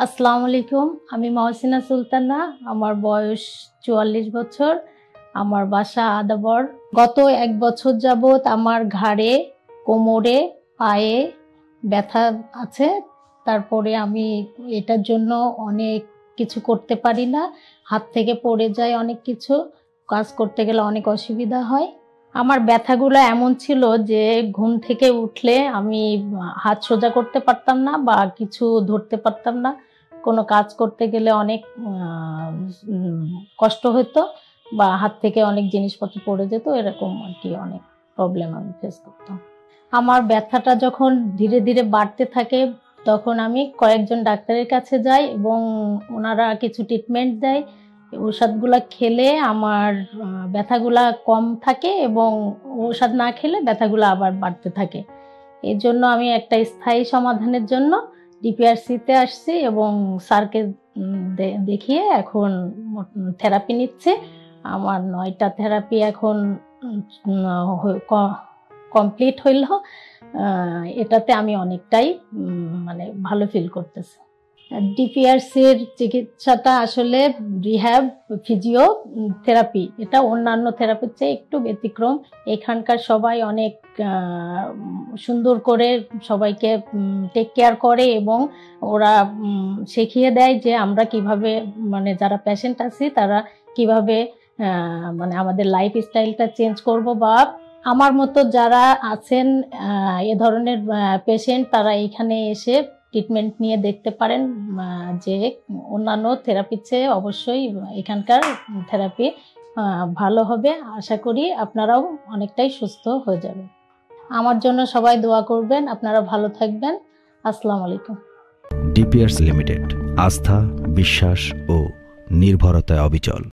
আসসালামু আলাইকুম। আমি মহসিনা সুলতানা। আমার বয়স ৪৪ বছর। আমার বাসা আদাবর। গত ১ বছর যাবৎ আমার ঘাড়ে, কোমরে, পায়ে ব্যথা আছে। তারপরে আমি এটার জন্য অনেক কিছু করতে পারি না। হাত থেকে পড়ে যায় অনেক কিছু। কাজ করতে গেলে অনেক অসুবিধা হয়। আমার ব্যথাগুলো এমন ছিল যে ঘুম থেকে উঠলে আমি হাত সোজা করতে পারতাম না বা কিছু ধরতে পারতাম না। কোনো কাজ করতে গেলে অনেক কষ্ট হতো বা হাত থেকে অনেক জিনিসপত্র পড়ে যেত, এরকম আর কি অনেক প্রবলেম আমি ফেস করতাম। আমার ব্যথাটা যখন ধীরে ধীরে বাড়তে থাকে তখন আমি কয়েকজন ডাক্তারের কাছে যাই এবং ওনারা কিছু ট্রিটমেন্ট দেয়। ওষুধগুলো খেলে আমার ব্যথাগুলা কম থাকে এবং ওষুধ না খেলে ব্যথাগুলো আবার বাড়তে থাকে। এর জন্য আমি একটা স্থায়ী সমাধানের জন্য ডিপিআরসিতে আসছি এবং স্যারকে দেখিয়ে এখন থেরাপি নিচ্ছে। আমার ৯টা থেরাপি এখন কমপ্লিট হইল। এটাতে আমি অনেকটাই ভালো ফিল করতেছি। ডিপিআরসির চিকিৎসাটা আসলে রিহ্যাব ফিজিও থেরাপি। এটা অন্যান্য থেরাপির চেয়ে একটু ব্যতিক্রম। এখানকার সবাই অনেক সুন্দর করে সবাইকে টেক কেয়ার করে এবং ওরা শিখিয়ে দেয় যে আমরা কিভাবে যারা পেশেন্ট আছি তারা কিভাবে আমাদের লাইফ স্টাইলটা চেঞ্জ করব, বা আমার মতো যারা আছেন এ ধরনের পেশেন্ট তারা এখানে এসে ট্রিটমেন্ট নিয়ে দেখতে পারেন যে অন্যান্য থেরাপির চেয়ে অবশ্যই এখানকার থেরাপি ভালো হবে। আশা করি আপনারাও অনেকটাই সুস্থ হয়ে যাবেন। আমার জন্য সবাই দোয়া করবেন। আপনারা ভালো থাকবেন। আসসালামু আলাইকুম। ডিপিআরস লিমিটেড, আস্থা, বিশ্বাস ও নির্ভরতায় অবিচল।